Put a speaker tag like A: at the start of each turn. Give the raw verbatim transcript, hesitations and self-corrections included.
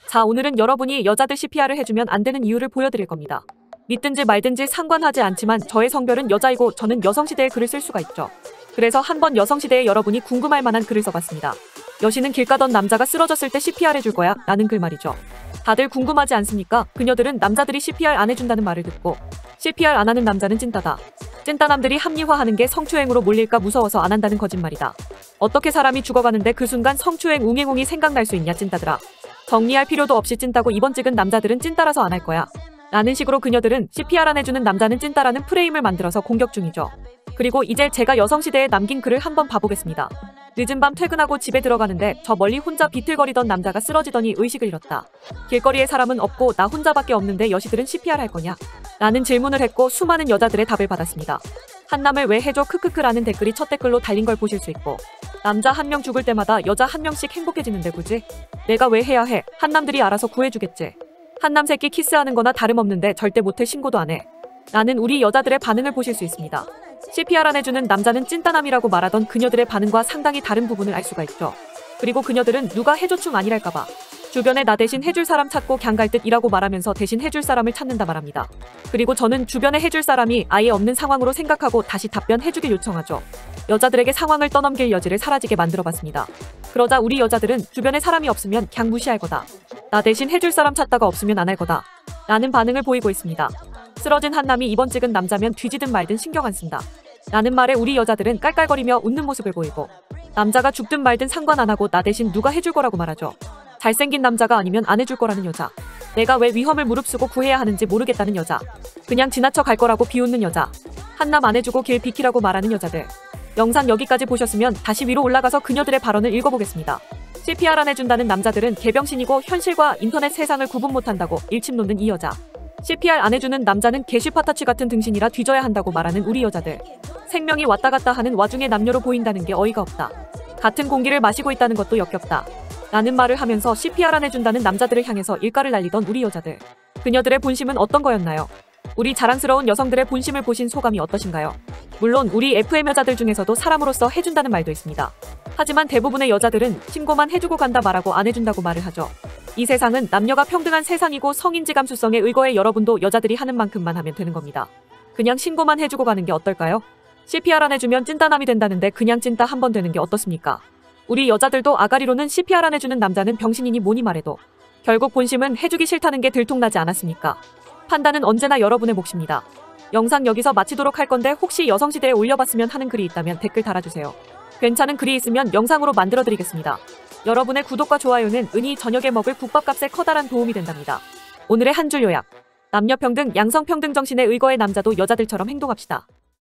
A: 자, 오늘은 여러분이 여자들 씨피알을 해주면 안 되는 이유를 보여드릴 겁니다. 믿든지 말든지 상관하지 않지만 저의 성별은 여자이고 저는 여성시대에 글을 쓸 수가 있죠. 그래서 한번 여성시대에 여러분이 궁금할 만한 글을 써봤습니다. 여신은 길 가던 남자가 쓰러졌을 때 씨피알 해줄 거야 라는 글 말이죠. 다들 궁금하지 않습니까? 그녀들은 남자들이 씨피알 안 해준다는 말을 듣고 씨피알 안 하는 남자는 찐따다. 찐따남들이 합리화하는 게 성추행으로 몰릴까 무서워서 안 한다는 거짓말이다. 어떻게 사람이 죽어가는데 그 순간 성추행 웅행웅이 생각날 수 있냐 찐따들아. 정리할 필요도 없이 찐따고 이번 찍은 남자들은 찐따라서 안 할 거야 라는 식으로 그녀들은 씨피알 안 해주는 남자는 찐따라는 프레임을 만들어서 공격 중이죠. 그리고 이제 제가 여성시대에 남긴 글을 한번 봐보겠습니다. 늦은 밤 퇴근하고 집에 들어가는데 저 멀리 혼자 비틀거리던 남자가 쓰러지더니 의식을 잃었다. 길거리에 사람은 없고 나 혼자밖에 없는데 여시들은 씨피알 할 거냐? 라는 질문을 했고 수많은 여자들의 답을 받았습니다. 한남을 왜 해줘 크크크 라는 댓글이 첫 댓글로 달린 걸 보실 수 있고, 남자 한 명 죽을 때마다 여자 한 명씩 행복해지는데 굳이? 내가 왜 해야 해? 한남들이 알아서 구해주겠지. 한남 새끼 키스하는 거나 다름없는데 절대 못해 신고도 안 해. 라는 우리 여자들의 반응을 보실 수 있습니다. 씨피알 안 해주는 남자는 찐따남이라고 말하던 그녀들의 반응과 상당히 다른 부분을 알 수가 있죠. 그리고 그녀들은 누가 해줘충 아니랄까봐 주변에 나 대신 해줄 사람 찾고 갱 갈 듯 이라고 말하면서 대신 해줄 사람을 찾는다 말합니다. 그리고 저는 주변에 해줄 사람이 아예 없는 상황으로 생각하고 다시 답변해주길 요청하죠. 여자들에게 상황을 떠넘길 여지를 사라지게 만들어봤습니다. 그러자 우리 여자들은 주변에 사람이 없으면 갱 무시할 거다. 나 대신 해줄 사람 찾다가 없으면 안 할 거다. 라는 반응을 보이고 있습니다. 쓰러진 한남이 이번 찍은 남자면 뒤지든 말든 신경 안 쓴다. 라는 말에 우리 여자들은 깔깔거리며 웃는 모습을 보이고, 남자가 죽든 말든 상관 안 하고 나 대신 누가 해줄 거라고 말하죠. 잘생긴 남자가 아니면 안 해줄 거라는 여자. 내가 왜 위험을 무릅쓰고 구해야 하는지 모르겠다는 여자. 그냥 지나쳐 갈 거라고 비웃는 여자. 한남 안 해주고 길 비키라고 말하는 여자들. 영상 여기까지 보셨으면 다시 위로 올라가서 그녀들의 발언을 읽어보겠습니다. 씨피알 안 해준다는 남자들은 개병신이고 현실과 인터넷 세상을 구분 못한다고 일침 놓는 이 여자. 씨피알 안 해주는 남자는 개쉬파타치 같은 등신이라 뒤져야 한다고 말하는 우리 여자들. 생명이 왔다 갔다 하는 와중에 남녀로 보인다는 게 어이가 없다. 같은 공기를 마시고 있다는 것도 역겹다. 라는 말을 하면서 씨피알 안 해준다는 남자들을 향해서 일가를 날리던 우리 여자들. 그녀들의 본심은 어떤 거였나요? 우리 자랑스러운 여성들의 본심을 보신 소감이 어떠신가요? 물론 우리 에프엠 여자들 중에서도 사람으로서 해준다는 말도 있습니다. 하지만 대부분의 여자들은 신고만 해주고 간다 말하고 안 해준다고 말을 하죠. 이 세상은 남녀가 평등한 세상이고 성인지 감수성에 의거해 여러분도 여자들이 하는 만큼만 하면 되는 겁니다. 그냥 신고만 해주고 가는 게 어떨까요? 씨피알 안 해주면 찐따남이 된다는데 그냥 찐따 한 번 되는 게 어떻습니까? 우리 여자들도 아가리로는 씨피알 안 해주는 남자는 병신이니 뭐니 말해도 결국 본심은 해주기 싫다는 게 들통나지 않았습니까? 판단은 언제나 여러분의 몫입니다. 영상 여기서 마치도록 할 건데 혹시 여성시대에 올려봤으면 하는 글이 있다면 댓글 달아주세요. 괜찮은 글이 있으면 영상으로 만들어드리겠습니다. 여러분의 구독과 좋아요는 은희 저녁에 먹을 국밥값에 커다란 도움이 된답니다. 오늘의 한 줄 요약. 남녀평등 양성평등 정신에 의거해 남자도 여자들처럼 행동합시다.